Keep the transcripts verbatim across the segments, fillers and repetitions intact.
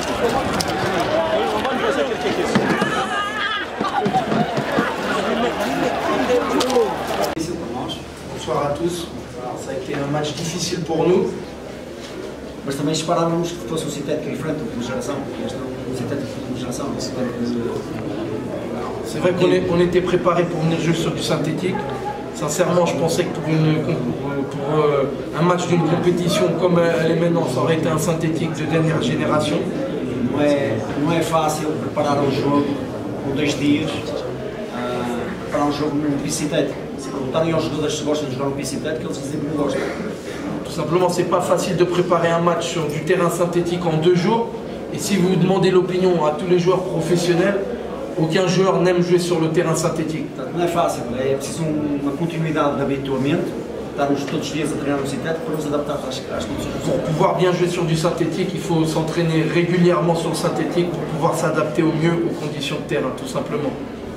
Bonsoir à tous. Ça a été un match difficile pour nous. Mas também esperávamos que fosse um sintético diferente de uma geração, porque este é um sintético de uma geração. C'est vrai qu'on on était préparé pour venir jouer sur du synthétique. Sincèrement, je pensais que pour, une, pour un match d'une compétition comme elle est maintenant, ça aurait été un synthétique de dernière génération. Não é, não é fácil preparar um jogo com dois dias, uh, preparar um jogo num piso sintético. Se perguntarem aos jogadores se gostam de jogar num piso sintético, eles dizem que não gostam. Tout simplement, c'est pas facile de préparer un match sur du terrain synthétique en deux jours. Et si vous demandez l'opinion à tous les joueurs professionnels, aucun joueur n'aime jouer sur le terrain synthétique. Portanto, não é fácil, é preciso uma continuidade de habituamento, estarmos todos os dias a treinar no sintético para nos adaptar às, às condições. Pour pouvoir bien jouer sur du synthétique, il faut s'entraîner régulièrement sur le synthétique pour pouvoir s'adapter au mieux aux conditions de terrain, tout simplement.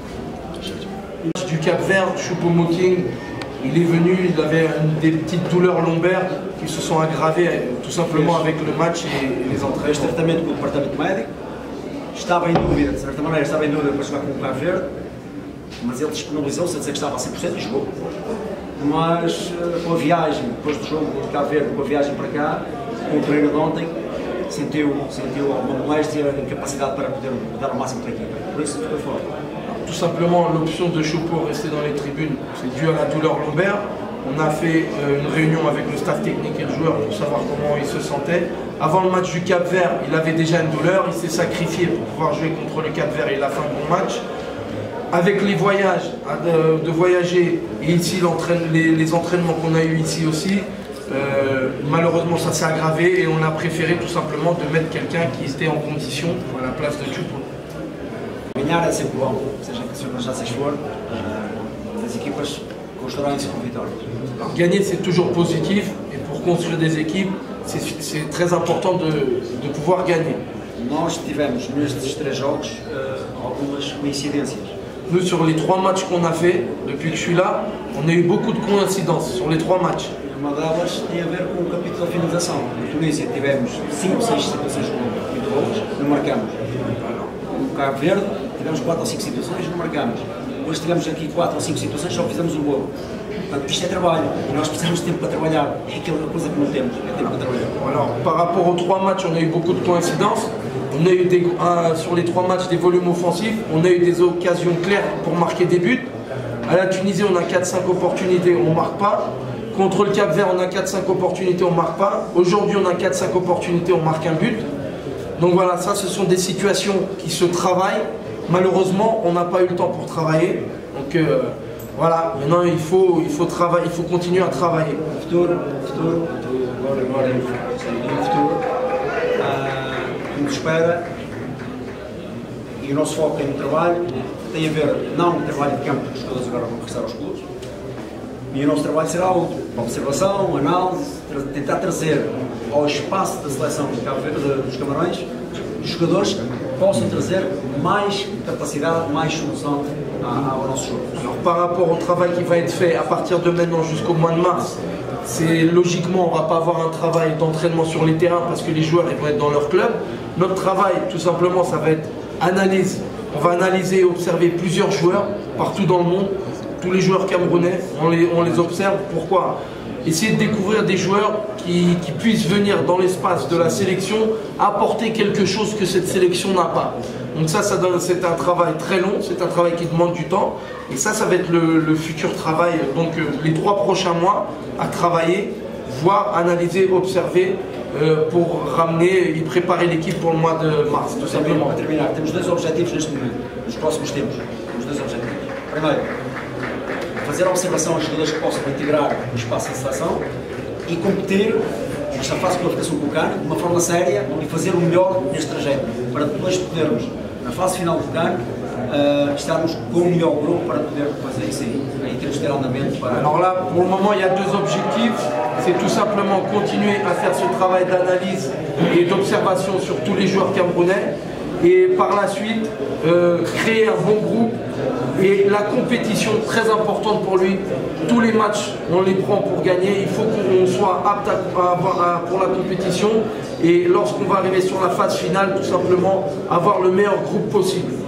Du Cap-Vert, Choupo-Moting, il est venu, il avait une, des petites douleurs lombaires qui se sont aggravées tout simplement avec le match et, et les entraînements. Este tratamento com o departamento médico, estava em dúvida, de certa maneira estava em dúvida para jogar com o Cabo Verde, mas ele disponibilizou-se a dizer que estava a cem por cento e jogou. Mas com a viagem, depois do jogo de Cabo Verde, com a viagem para cá, com o treino de ontem, sentiu, sentiu alguma moléstia, incapacidade para poder dar o máximo para a equipa. Por isso ficou fora. Tout simplement, l'option de Choupo rester dans les tribunes, c'est dû à la douleur lombaire. On a fait euh, une réunion avec le staff technique et le joueur pour savoir comment il se sentait. Avant le match du Cap-Vert, il avait déjà une douleur, il s'est sacrifié pour pouvoir jouer contre le Cap-Vert et il a fait un bon match. Avec les voyages, de, de voyager, et ici les, les entraînements qu'on a eu ici aussi, euh, malheureusement ça s'est aggravé et on a préféré tout simplement de mettre quelqu'un qui était en condition à la place de Choupo. Ganhar é sempre bom, seja que se já se for, as equipas constroem-se com vitórias. Gagner c'est toujours positif et pour construire des équipes, c'est très important de, de pouvoir gagner. Nós tivemos nestes três jogos uh, algumas coincidências. Nous sur les trois matchs qu'on a fait depuis que je suis là, on a eu beaucoup de coïncidences sur les trois matchs. Uma delas tem a ver com o capítulo da finalização. Na Tunísia tivemos cinco ou seis situações muito boas, não marcamos. No Cabo Verde tivemos quatro ou cinco situações, não marcamos. Hoje tivemos aqui quatro ou cinco situações, só fizemos um gol. Portanto, isto é trabalho e nós precisamos de tempo para trabalhar. É aquela coisa que não temos, é tempo para trabalhar. Alors, par rapport aux trois matchs, on a eu beaucoup de coïncidences. On a eu des, un, sur les trois matchs des volumes offensifs, on a eu des occasions claires pour marquer des buts. À la Tunisie, on a quatre cinq opportunités, on ne marque pas. Contre le Cap-Vert, on a quatre cinq opportunités, on ne marque pas. Aujourd'hui, on a quatre cinq opportunités, on marque un but. Donc voilà, ça, ce sont des situations qui se travaillent. Malheureusement, on n'a pas eu le temps pour travailler. Donc euh, voilà, maintenant il faut, il faut travailler, il faut continuer à travailler. Futuro, futuro, agora, agora é o futuro. Uh, que nos espera e o nosso foco é no trabalho. Tem a ver, não no trabalho de campo, porque os jogadores agora vão regressar aos clubes. E o nosso trabalho será outro: observação, análise, tra tentar trazer ao espaço da seleção de Cabo Verde, dos Camarões, os jogadores possam trazer mais capacidade, mais solução ao nosso jogo. Alors par rapport au travail qui va être fait à partir de maintenant jusqu'au mois de mars, c'est logiquement on ne va pas avoir un travail d'entraînement sur les terrains parce que les joueurs ils vont être dans leur club. Notre travail tout simplement ça va être analyse. On va analyser et observer plusieurs joueurs partout dans le monde. Tous les joueurs camerounais, on les, on les observe. Pourquoi? Essayer de découvrir des joueurs qui, qui puissent venir dans l'espace de la sélection apporter quelque chose que cette sélection n'a pas. Donc ça, ça donne, c'est un travail très long, c'est un travail qui demande du temps. Et ça, ça va être le, le futur travail, donc euh, les trois prochains mois à travailler, voir, analyser, observer euh, pour ramener et préparer l'équipe pour le mois de mars, tout simplement. Para terminar, temos dois objetivos neste momento, nos próximos tempos. Temos dois objetivos. Primeiro, fazer a observação aos jogadores que possam integrar o espaço da seleção e competir nesta fase de qualificação com o CAN de uma forma séria e fazer o melhor neste trajeto, para depois podermos, na fase final do CAN, uh, estarmos com o melhor grupo para poder fazer isso aí, em termos de andamento. Para... Alors là, pour le moment, il y a deux objectifs. C'est tout simplement continuer à faire ce travail d'analyse et d'observation sur tous les joueurs camerounais et par la suite euh, créer un bon groupe. Et la compétition, très importante pour lui, tous les matchs, on les prend pour gagner, il faut qu'on soit apte à, à, à, pour la compétition, et lorsqu'on va arriver sur la phase finale, tout simplement, avoir le meilleur groupe possible.